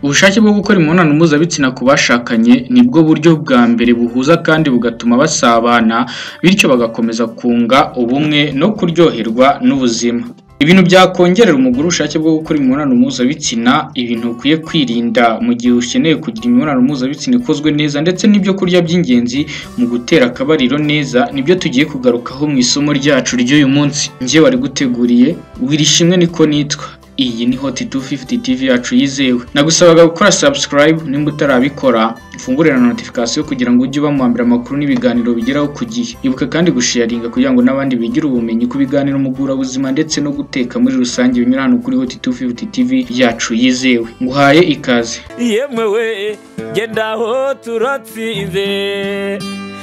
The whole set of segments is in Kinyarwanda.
Ubushake bwo gukora imibonano mpuzabitsina ku bashakanye nibwo buryo bwa mbere buhuza kandi bugatuma basabana, bityo bagakomeza kunga ubumwe no kuryoherwa n'ubuzima. Ibintu byakongerera umugore ubushake bwo gukora imibonano mpuzabitsina, ibintu ukwiye kwirinda mu gihe ukeneye kugira imibonano mpuzabitsina ikozwe neza, ndetse n'ibyo kurya by'ingenzi mu gutera akabariro neza, nibyo tugiye kugarukaho mu isomo ryacu ry'uyu munsi. Njye wari guteguriye Wirishimwe niko nitwa. Iyi ni Hot 250 TV yacu yizewe. Nagusabaga gukora subscribe nimba utarabikora, ufungurira notification kugira ngo ujye ubamwambira amakuru n'ibiganiro bigeraho ku gihe. Ibuka kandi gusharinga kugira ngo n'abandi bigire ubumenyi ku biganiro mugura buzima ndetse no guteka muri rusange binyura hano kuri Hot 250 TV yacu yizewe. Nguhaye ikaze. Yemewe gendaho turatsinze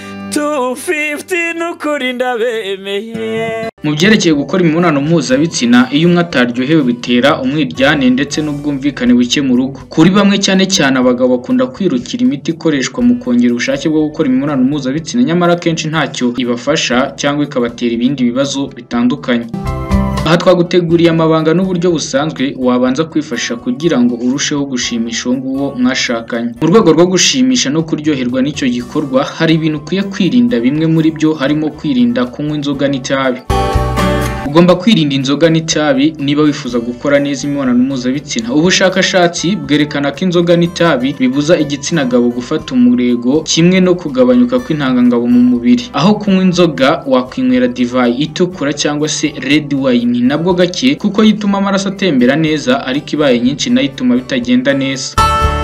250 nukuri ndabemeye. Mu byerekeye gukora imibonano mpuzabitsina, iyo umwe ataryohewe bitera umwiryane ndetse n'ubwumvikane buke mu rugo. Kuri bamwe cyane cyane abagabo bakunda kwirukira imiti ikoreshwa mu kongera ubushake bwo gukora imibonano mpuzabitsina, nyamara kenshi ntacyo ibafasha cyangwa ikabatera ibindi bibazo bitandukanye. Aha twaguteguriye amabanga n'uburyo busanzwe wabanza kwifashisha kugira ngo urusheho gushimisha uwo nguwo mwashakanye. Mu rwego rwo gushimisha no kuryoherwa n'icyo gikorwa, hari ibintu ukwiye kwirinda. Bimwe muri byo harimo kwirinda kunywa inzoga n'itabi. Ugomba kwirinda inzoga n'itabi niba wifuza gukora neza imibonano mpuzabitsina. Ubushakashatsi bwerekana ko inzoga n'itabi bibuza igitsina gabo gufata umurego, kimwe no kugabanyuka kw'intangangabo mu mubiri. Aho kunywa inzoga, wakwinywera divayi itukura cyangwa se red wine, nabwo gake kuko yituma amaraso atembera neza, ariko ibaye nyinshi nayo ituma bitagenda neza.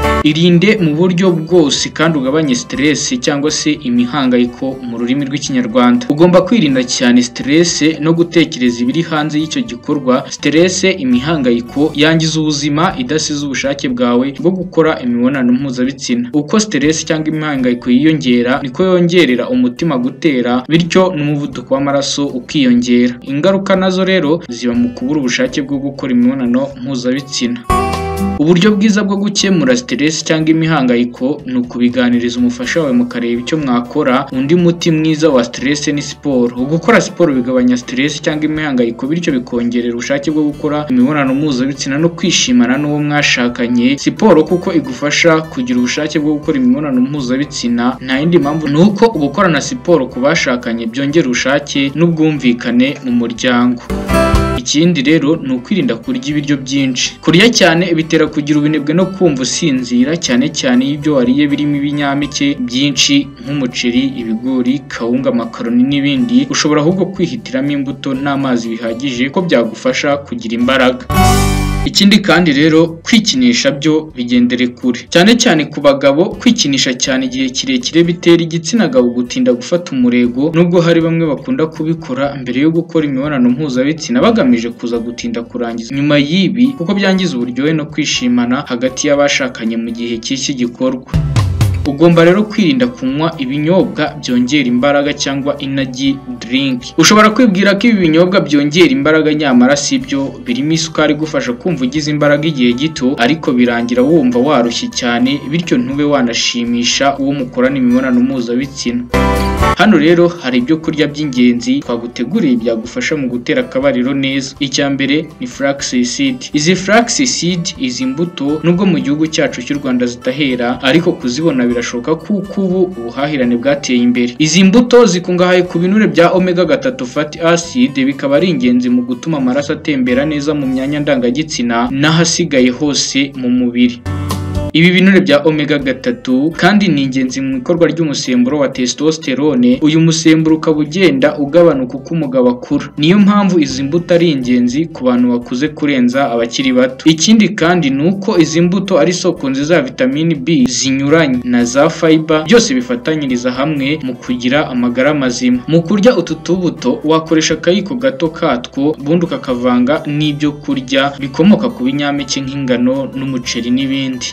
Irinde mu buryo bwose kandi ugabanye stress cyangwa se imihangayiko mu rurimi rw'ikinyarwanda. Ugomba kwirinda cyane stress no gutekereza ibiri hanze y'icyo gikorwa. Stress, imihangayiko yangiza ubuzima idasize ubushake bwawe bwo gukora imibonano mpuzabitsina. Uko stress cyangwa imihangayiko yiyongera, niko yongerera umutima gutera, bityo n'umuvuduko w'amaraso ukiyongera. Ingaruka nazo rero ziba mu kubura ubushake bwo gukora imibonano mpuzabitsina. Uburyo bwiza bwo gukemura stress cyangwa imihangayiko ni ukubiganiriza umufasha wawe mukareba icyo mwakora. Undi muti mwiza wa stress ni siporo. Gukora siporo bigabanya stress cyangwa imihangayiko, bityo bikongerera ubushake bwo gukora imibonano mpuzabitsina no kwishimana n'uwo mwashakanye. Siporo kuko igufasha kugira ubushake bwo gukora imibonano mpuzabitsina, nta yindi mpamvu ni uko gukorana siporo ku bashakanye byongera ubushake n'ubwumvikane mu muryango. Ikindi rero ni ukwirinda kurya ibiryo byinshi. Kurya cyane bitera kugira ubunebwe no kumva usinzira, cyane cyane iyo ibyo wariye birimo ibinyampeke byinshi nk'umuceri, ibigori, kawunga, makaroni n'ibindi. Ushobora ahubwo kwihitiramo imbuto n'amazi bihagije ko byagufasha kugira imbaraga. Ikindi kandi rero, kwikinisha byo bigendere kure. Cyane cyane ku bagabo, kwikinisha cyane igihe kirekire bitera igitsina gabo gutinda gufata umurego, nubwo hari bamwe bakunda kubikora mbere yo gukora imibonano mpuzabitsina bagamije kuza gutinda kurangiza nyuma y'ibi, kuko byangiza uburyohe no kwishimana hagati y'abashakanye mu gihe cy'iki gikorwa. Ugomba rero kwirinda kunywa ibinyobwa byongera imbaraga cyangwa energy drink. Ushobora kwibwira ko ibi binyobwa byongera imbaraga, nyamara si byo. Birimo isukari igufasha kumva ugize imbaraga igihe gito, ariko birangira wumva warushye cyane, bityo ntube wanashimisha uwo mukorana imibonano mpuzabitsina. Hano rero hari ibyo kurya by'ingenzi twaguteguriye byagufasha mu gutera akabariro neza. Icya mbere ni flaxseed. Izi flaxseed, izi mbuto nubwo mu gihugu cyacu cy'u Rwanda zitahera, ariko kuzibona birashoboka kuko ubu ubuhahirane bwateye imbere. Izi mbuto zikungahaye ku binure bya omega 3 fatty acid, bikaba ari ingenzi mu gutuma amaraso atembera neza mu myanya ndangagitsina n'ahasigaye hose mu mubiri. Ibi binure bya omega 3 kandi ni ingenzi mu ikorwa ry'umusemburo wa testosterone. Uyu musemburo ukaba ugenda ugabanuka uko umugabo akura. Niyo mpamvu izi mbuto ari ingenzi ku bantu bakuze kurenza abakiri bato. Ikindi kandi ni uko izi mbuto ari isoko nziza ya vitamini B zinyuranye na za fiber, byose bifatanyiriza hamwe mu kugira amagara mazima. Mu kurya utu tubuto wakoresha akayiko gato katwo, ubundi ukakavanga n'ibyo kurya bikomoka ku binyampeke nk'ingano n'umuceri n'ibindi.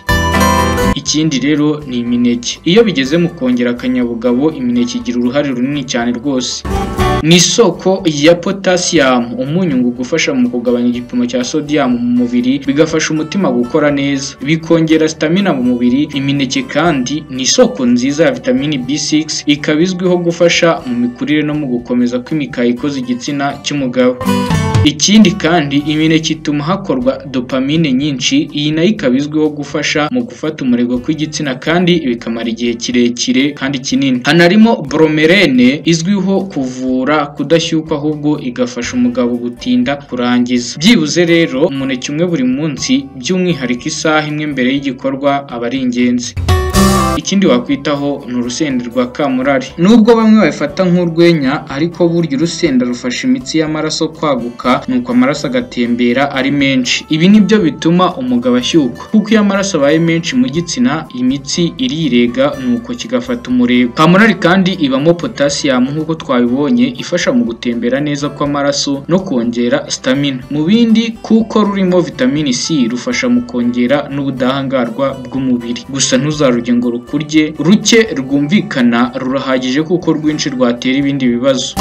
Ikindi rero ni imineke. Iyo bigeze mu kongera akanyabugabo, imineke igira uruhare runini cyane rwose. Ni isoko ya potassium, umunyu ngo ugufasha mu kugabanya igipimo cya sodium mu mubiri, bigafasha umutima gukora neza, bikongera stamina mu mubiri. Imineke kandi ni isoko nziza ya vitamini B6, ikaba izwiho gufasha mu mikurire no mu gukomeza kw'imikaya ikoze igitsina cy'umugabo. Ikindi kandi imineke ituma hakorwa dopamine nyinshi, iyi nayo ikaba izwiho gufasha mu gufata umurego kw'igitsina kandi bikamara igihe kirekire kandi kinini. Hanarimo bromelene izwiho kuvura kudashyukwa ahubwo igafasha umugabo gutinda kurangiza. Byibuze rero umuneke umwe buri munsi, by'umwihariko isaha imwe mbere y'igikorwa aba ari ingenzi. Ikindi wakwitaho ni urusenda rwa kamurari. Nubwo bamwe babifata nk'urwenya, ariko burya urusenda rufasha imitsi y'amaraso kwaguka, nuko amaraso agatembera ari menshi. Ibi nibyo bituma umugabo ashyukwa, kuko iyo amaraso abaye menshi mu gitsina, imitsi irirega nuko kigafata umurego. Kamurari kandi ibamo potassium nk'uko twabibonye, ifasha mu gutembera neza kw'amaraso no kongera stamina. Mu bindi kuko rurimo vitamini C, rufasha mu kongera n'ubudahangarwa bw'umubiri. Gusa ntuzarurye ngo kurye ruke rwumvikana, rurahagije kuko rwinshi rwatera ibindi bibazo.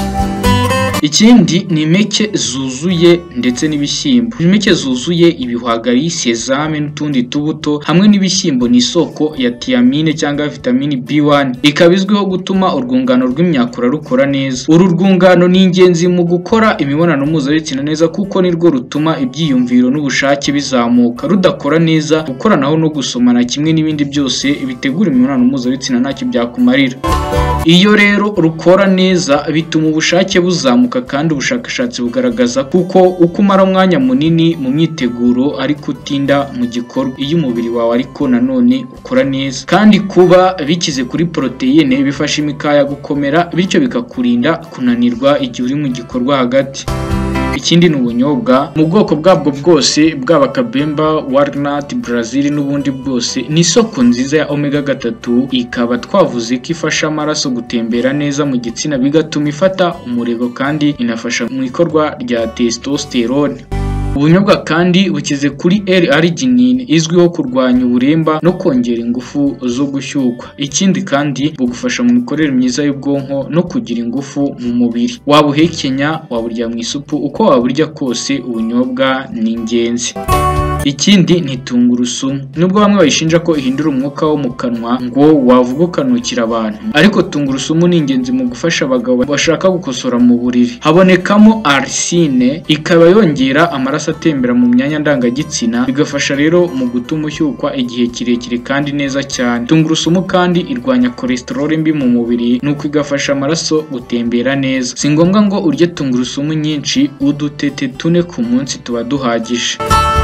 Ikindi ni impeke zuzuye ndetse n'ibishyimbo. Impeke zuzuye, ibihwagari, sesame n'utundi tubuto hamwe n'ibishyimbo ni isoko ya thiamine cyangwa vitamini B1, ikaba izwiho gutuma urwungano rw'imyakura rukora neza. Uru rwungano ni ingenzi mu gukora imibonano mpuzabitsina neza, kuko nirwo rutuma ibyiyumviro n'ubushake bizamuka. Rudakora neza, gukoranaho no gusomana kimwe n'ibindi byose bitegura imibonano mpuzabitsina ntacyo byakumarira. Iyo rero rukora neza bituma ubushake buzamuka, kandi ubushakashatsi bugaragaza kuko uko umara umwanya munini mu myiteguro ariko utinda mu gikorwa, iyo umubiri wawe ariko nanone ukora neza. Kandi kuba bikize kuri poroteyine bifasha imikaya gukomera, bityo bikakurinda kunanirwa igihe uri mu gikorwa hagati. Ikindi ni ubunyobwa mu bwoko bwabwo bwose, bwaba kabemba, walnut, brazil n'ubundi bwose, ni isoko nziza ya omega 3, ikaba twavuze ko ifasha amaraso gutembera neza mu gitsina, bigatuma ifata umurego kandi inafasha mu ikorwa rya testosterone. Ubunyobwa kandi bukize kuri L-arginine izwiho kurwanya uburemba no kongera ingufu zo gushyukwa. Ikindi kandi bugufasha mu mikorere myiza y'ubwonko no kugira ingufu mu mubiri. Wabuhekenya, waburya mu isupu, uko waburya kose ubunyobwa ni ingenzi. Ikindi ni tungurusumu. Nubwo bamwe bayishinja ko ihindura umwuka wo mu kanwa ngo wavuga ukanukira abantu, ariko tungurusumu ni ingenzi mu gufasha abagabo bashaka gukosora mu buriri. Habonekamo arsine, ikaba yongera amaraso atembera mu myanya ndangagitsina, bigafasha rero mu gutuma ushyukwa igihe kirekire kandi neza cyane. Tungurusumu kandi irwanya cholesterol mbi mu mubiri, nuko igafasha amaraso gutembera neza. Si ngombwa ngo urye tungurusumu nyinshi, udutete 4 ku munsi tuba duhagije.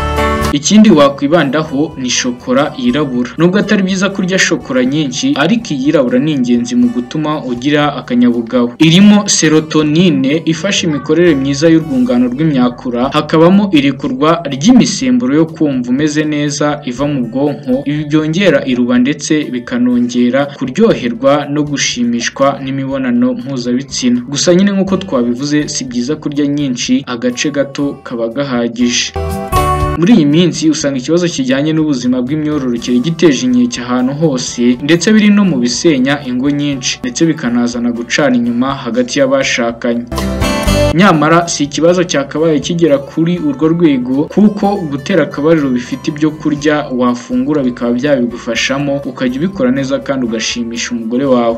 Ikindi wakwibandaho ni shokora yirabura. Nubwo atari byiza kurya shokora nyinshi, ariko iyirabura ni ingenzi mu gutuma ugira akanyabugabo. Irimo serotonine ifasha imikorere myiza y'urwungano rw'imyakura, hakabamo irekurwa ry'imisemburo yo kumva umeze neza iva mu bwonko. Ibi byongera iruba ndetse bikanongera kuryoherwa no gushimishwa n'imibonano mpuzabitsina. Gusa nyine nk'uko twabivuze, si byiza kurya nyinshi, agace gato kaba gahagije. Muri iyi minsi usanga ikibazo kijyanye n'ubuzima bw'imyororokere giteje inkeke ahantu hose, ndetse biri no mu bisenya ingo nyinshi, ndetse bikanazana gucana inyuma hagati y'abashakanye. Nyamara si ikibazo cyakabaye kigera kuri urwo rwego, kuko gutera akabariro bifite ibyo kurya wafungura bikaba byabigufashamo, ukajya ubikora neza kandi ugashimisha umugore wawe.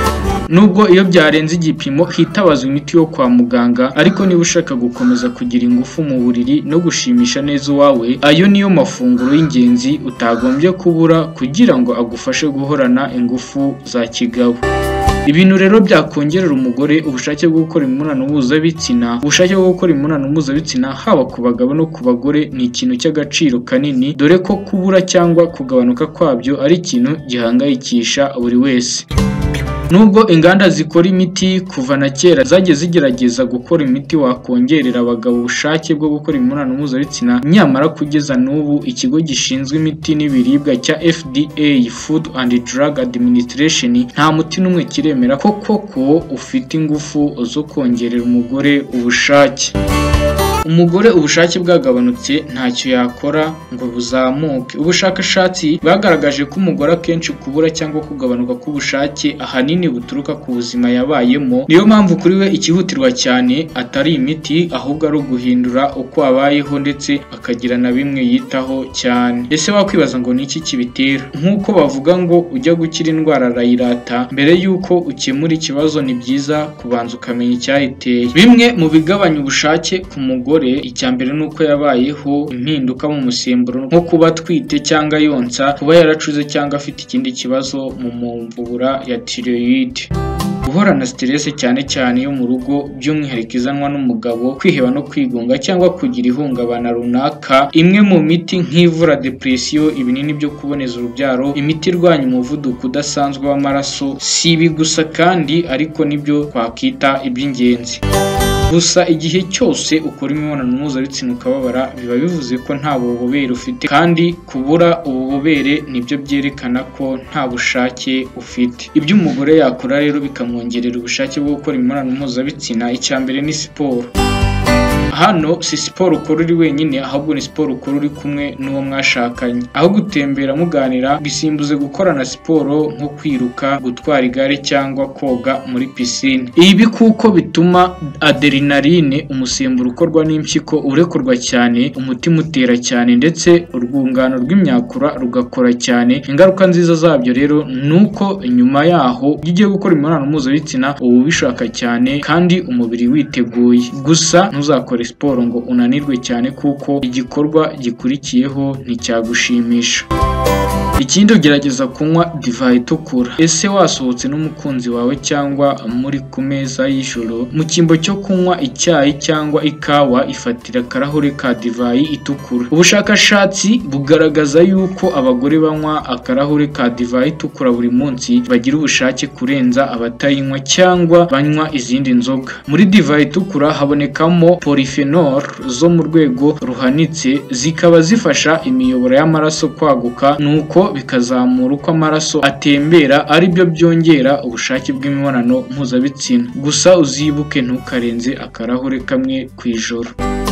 Nubwo iyo byarenze igipimo hitabazwa imiti yo kwa muganga, ariko niba ushaka gukomeza kugira ingufu mu buriri no gushimisha neza uwawe, ayo niyo mafunguro y'ingenzi utagombye kubura kugira ngo agufashe guhorana ingufu za kigabo. Ibintu rero byakongerera umugore ubushake bwo gukora imibonano mpuzabitsina. Ubushake bwo gukora imibonano mpuzabitsina haba ku bagabo no ku bagore ni ikintu cy'agaciro kanini, dore ko kubura cyangwa kugabanuka kwabyo ari ikintu gihangayikisha buri wese. Nubwo inganda zikora imiti kuva na kera zagiye zigerageza gukora imiti wakongerera abagabo ubushake bwo gukora imibonano mpuzabitsina, nyamara kugeza n'ubu ikigo gishinzwe imiti n'ibiribwa cya FDA Food and Drug Administration nta muti n'umwe kiremera ko koko ufite ingufu zo kongerera umugore ubushake. Umugore ubushake bwagabanutse ntacyo yakora ngo buzamuke. Ubushakashatsi bwagaragaje ko umugore akenshi kubura cyangwa kugabanuka k'ubushake ahanini buturuka ku buzima yabayemo. Niyo mpamvu kuri we ikihutirwa cyane atari imiti, ahubwo ari uguhindura uko abayeho ndetse akagira na bimwe yitaho cyane. Ese wakwibaza ngo ni iki kibitera? Nk'uko bavuga ngo ujya gukira indwara arayirata, mbere y'uko ukemura ikibazo ni byiza kubanza ukamenya icyayiteye. Bimwe mu bigabanya ubushake ku mugore mugore icya mbere nuko yabayeho impinduka mu musemburo nko kuba atwite cyangwa yonsa, kuba yaracuze cyangwa afite ikindi kibazo mu mvubura ya thyroid, guhorana stress cyane cyane yo mu rugo by'umwihariko izanwa n'umugabo, kwiheba no kwigunga cyangwa kugira ihungabana runaka, imwe mu miti nk'ivura depression, ibinini byo kuboneza urubyaro, imiti irwanya umuvuduko udasanzwe w'amaraso. Si ibi gusa kandi ariko nibyo twakita iby'ingenzi. Gusa igihe cyose ukora imibonano mpuzabitsina ukababara biba bivuze ko nta bubobere ufite, kandi kubura ububobere nibyo byerekana ko nta bushake ufite. Ibyo umugore yakora rero bikamwongerera ubushake bwo gukora imibonano mpuzabitsina, icya mbere ni siporo. Hano si siporo ukora uri wenyine, ahubwo ni siporo ukora uri kumwe n'uwo mwashakanye. Aho gutembera muganira, bisimbuze gukorana siporo nko kwiruka, gutwara igare cyangwa koga muri pisine. Ibi kuko bituma adrenaline, umusemburo ukorwa n'impyiko, urekurwa cyane, umutima utera cyane ndetse urwungano rw'imyakura rugakora cyane. Ingaruka nziza zabyo rero nuko nyuma yaho iyo ugiye gukora imibonano mpuzabitsina uba ubishaka cyane kandi umubiri witeguye. Gusa ntuzakore siporo ngo unanirwe cyane kuko igikorwa gikurikiyeho nticyagushimisha. Ikindi, ugerageza kunywa divayi itukura. Ese wasohotse n'umukunzi wawe cyangwa muri ku meza y'ijoro, mu cyimbo cyo kunywa icyayi cyangwa ikawa, ifatira akarahure ka divayi itukura. Ubushakashatsi bugaragaza yuko abagore banywa akarahure ka divayi itukura buri munsi bagira ubushake kurenza abatayinywa cyangwa banywa izindi nzoga. Muri divayi itukura habonekamo polyphenol zo mu rwego ruhanitse, zikaba zifasha imiyoboro y'amaraso kwaguka, nuko bikazamura uko amaraso atembera, ari byo byongera ubushake bw'imibonano mpuzabitsina. Gusa uzibuke ntukarenze akarahure kamwe ku ijoro.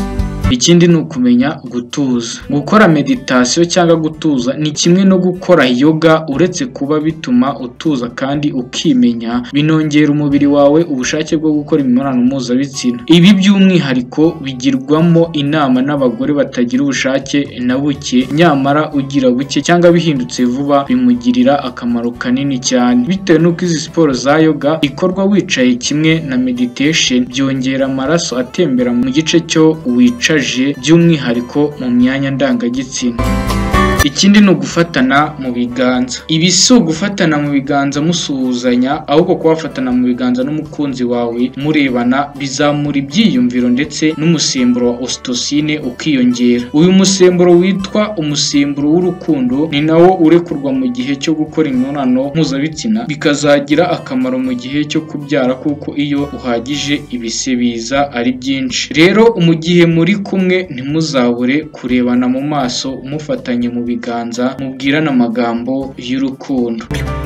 Ikindi ni ukumenya gutuza. Gukora meditation cyangwa gutuza ni kimwe no gukora yoga, uretse kuba bituma utuza kandi ukimenya, binongera umubiri wawe ubushake bwo gukora imibonano mpuzabitsina. Ibi by'umwihariko bigirwamo inama n'abagore batagira ubushake na buke, nyamara ugira buke cyangwa bihindutse vuba bimugirira akamaro kanini cyane. Bitewe n'uko izi siporo za yoga ikorwa wicaye kimwe na meditation, byongera amaraso atembera mu gice cyo wicaje, by'umwihariko mu myanya ndangagitsina. Ikindi ni ugufatana mu biganza. Ibi si ugufatana mu biganza musuhuzanya, ahubwo kubafatana mu biganza n'umukunzi wawe murebana bizamura ibyiyumviro ndetse n'umusemburo wa ocytocine ukiyongera. Uyu musemburo witwa umusemburo w'urukundo ni nawo urekurwa mu gihe cyo gukora imibonano mpuzabitsina, bikazagira akamaro mu gihe cyo kubyara kuko iyo uhagije ibise biza ari byinshi. Rero mu gihe muri kumwe ntimuzabure kurebana mu maso mufatanye mu biganza, mubwirana amagambo y'urukundo.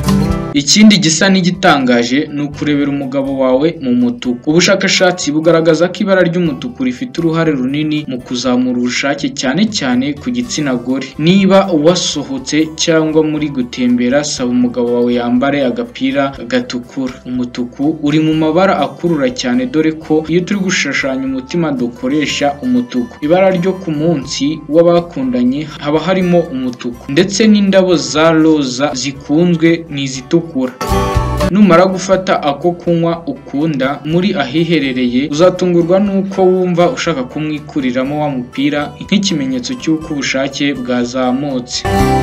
Ikindi gisa n'igitangaje ni ukurebera umugabo wawe mu mutuku. Ubushakashatsi bugaragaza ko ibara ry'umutuku rifite uruhare runini mu kuzamura ubushake cyane cyane ku gitsina gore. Niba wasohotse cyangwa muri gutembera, saba umugabo wawe yambare agapira gatukura. Umutuku uri mu mabara akurura cyane, dore ko iyo turi gushushanya umutima dukoresha umutuku. Ibara ryo ku munsi w'abakundanye haba harimo umutuku, ndetse n'indabo za roza zikunzwe n'izitukura. Numara gufata ako kunywa ukunda muri ahiherereye, uzatungurwa nuko wumva ushaka kumwikuriramo wa mupira nk'ikimenyetso cy'uko ubushake bwazamutse.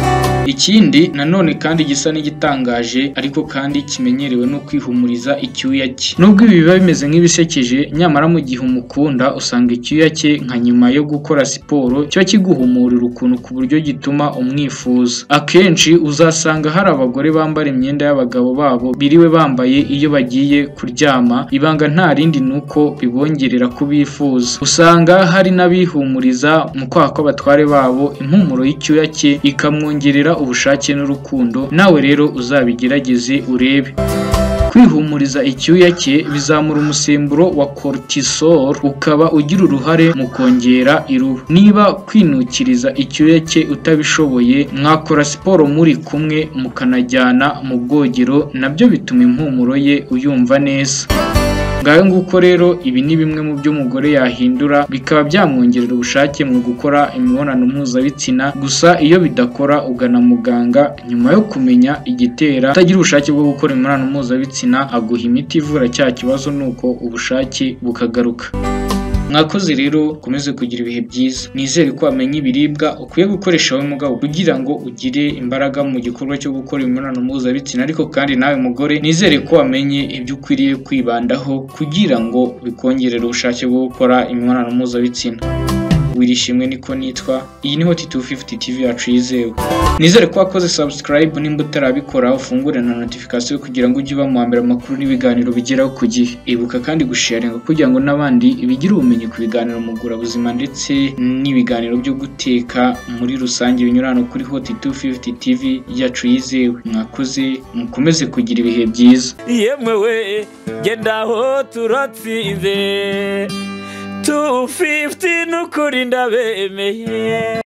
Ikindi nanone kandi gisa n'igitangaje ariko kandi kimenyerewe no kwihumuriza icyuya cye. Nubwo ibi biba bimeze nk'ibisekeje, nyamara mu gihe umukunda usanga icyuya cye nka nyuma yo gukora siporo kiba kiguhumurira ukuntu ku buryo gituma umwifuza. Akenshi uzasanga hari abagore bambara imyenda y'abagabo babo biriwe bambaye iyo bagiye kuryama, ibanga nta rindi nuko bibongerera kubifuza. Usanga hari n'abihumuriza mu kwaha kw'abatware babo, impumuro y'icyuya cye ikamwongerera ubushake n'urukundo. Nawe rero uzabigerageze urebe. Kwihumuriza icyuya cye bizamura umusemburo wa cortisol, ukaba ugira uruhare mu kongera iruba. Niba kwinukiriza icyuya cye utabishoboye, mwakora siporo muri kumwe mukanajyana mu bwogero, nabyo bituma impumuro ye uyumva neza. Ngaho nguko rero ibi ni bimwe mu byo umugore yahindura bikaba byamwongerera ubushake mu gukora imibonano mpuzabitsina. Gusa iyo bidakora ugana muganga nyuma yo kumenya igitera utagira ubushake bwo gukora imibonano mpuzabitsina, aguha imiti ivura cya kibazo nuko ubushake bukagaruka. Mwakoze rero ukomeze kugira ibihe byiza. Nizere ko wamenye ibiribwa ukwiye gukoresha wowe mugabo kugira ngo ugire imbaraga mu gikorwa cyo gukora imibonano mpuzabitsina, ariko kandi nawe mugore nizere ko wamenye ibyo ukwiriye kwibandaho kugira ngo bikongerere ubushake bwo gukora imibonano mpuzabitsina. Wirishimwe niko nitwa, iyi ni Hot 250 TV yacu yizewe. Nizere ko wakoze subscribe, nimba utarabikora ufungure na notification kugira ngo ujye uba mu mbere amakuru n'ibiganiro bigeraho ku gihe. Ibuka kandi gusharinga kugira ngo n'abandi bigire ubumenyi ku biganiro mugura buzima ndetse n'ibiganiro byo guteka muri rusange binyurana kuri Hot 250 TV yacu yizewe. Mwakoze, mukomeze kugira ibihe byiza. Yemwe we genda aho turatsinze 250 nukuri ndabemeye.